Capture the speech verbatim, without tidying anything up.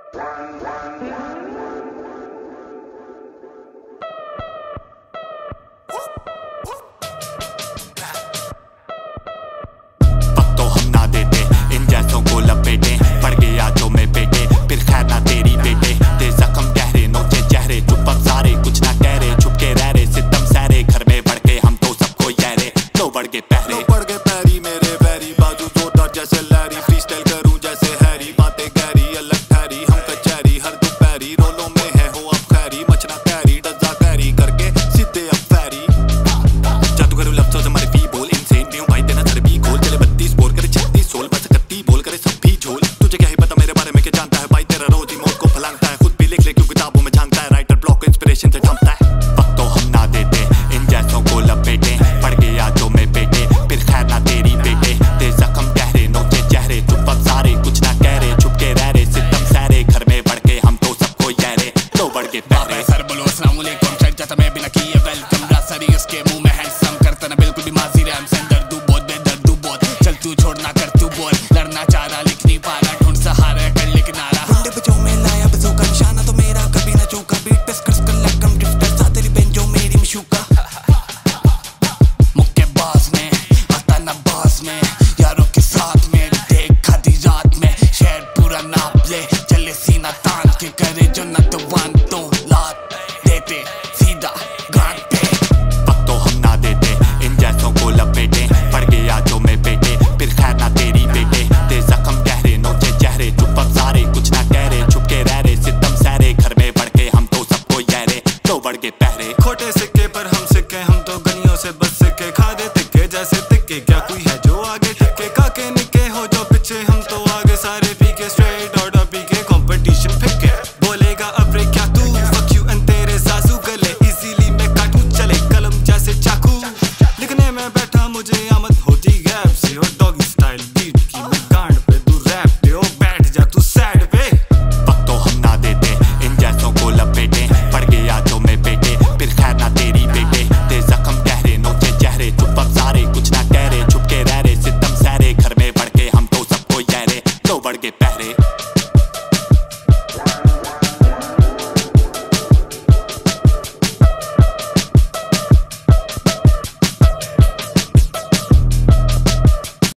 वक्त तो हम ना देते इन जैसों को लपेटे, पड़ गया जो मैं बेटे फिर खैर ना तेरी बेटे। दे जख्म गहरे नोचे चेहरे, चुप अब सारे कुछ ना कह रहे, छुप के रह रहे सितम सहरे, घर में बढ़ के हम तो सबको यारे, लो बढ़ के पहरे बढ़ के पैरी मेरे वैरी, बाजू जोरदार जैसे लैरी, फ्री स्टाइल करूं जैसे हैरी, बातें गहरी अलग ठहरी, हम कचहरी हर दोपहरी, रोलों में है हो अब खैरी, मचना कैरी डजा कैरी करके सीधे अब फैरी। जादू करूं लफ्जों हमारे फी बोल, इनसेन भी हूं भाई तेना सर भी खोल, चले बत्तीस बोल करे छत्तीस सोल, बस इकतीस बोल करे सब भी झोल। तुझे क्या ही पता मेरे बारे में क्या जानता है भाई, तेरा रोज ही मौत को फलांगता है, खुद भी लिख ले क्यों किताबों में झांकता है, राइटर ब्लॉक इंस्पिरेशन से जमता है। वक्त तो हम ना देते इन जैसों को लपेटे, पड़ गया जो मैं बेटे फिर खैर ना तेरी बेटे। दे जख्म गहरे नोचे चेहरे, चुप अब सारे कुछ ना कह रहे, छुप के रह रहे सितम सहरे, घर में बढ़ के हम तो सबको यारे, लो बढ़ के पहरे। सर बोलो अस्सलाम वालेकुम, चढ़ जाता मैं बिना किए वेलकम, रासरी उसके मुंह में हैंडसम, करता ना बिल्कुल भी माजी रैम से, दर्दू बहुत बेदर्दू बहुत, चल तू छोड़ना कर तू बोल, लड़ना चाह रहा लिख नहीं पा रहा, ढूंढ सहारा कर ले किनारा, गुंडे बचाओ में लाया बजूका, निशाना तो मेरा कभी ना चूका, बीट पे स्कर्ट्स कर लकम ड्रिफ्टर, सा तेरी बेंजो मेरी मशूका, मुक्के बाज में आता ना बाज में, यारों के साथ में देख आधी रात में, शहर पूरा नाप ले, चले सीना तान के, करे जो न तो वन तो लात देते सीधा गांठ पे। वक्त तो हम ना देते इन जैसों को लपेटे, पड़ गया जो मैं बेटे फिर खैर ना तेरी बेटे। दे जख्म गहरे नोचे चेहरे, चुप अब सारे कुछ ना कह रहे, छुप के रह रहे सितम सहरे, घर में बढ़ के हम तो सबको यारे, लो बढ़ के पहरे। खोटे सिक्के पर हम सिक्के, हम तो गनियों से बस सिक्के, खा दे तिक्के जैसे तिक्के, क्या कोई है जो आगे टिके, काके निके हो जो पीछे, हम तो आगे सारे पीके, स्ट्रेट ऑर्डर पीके, कंपटीशन फिक्के, बोलेगा अब रे क्या तू, फक यू एंड तेरे सासू गले, इजीली मैं काटू चले कलम जैसे चाकू, लिखने में बैठा मुझे आमद होती गैप से, और डॉगी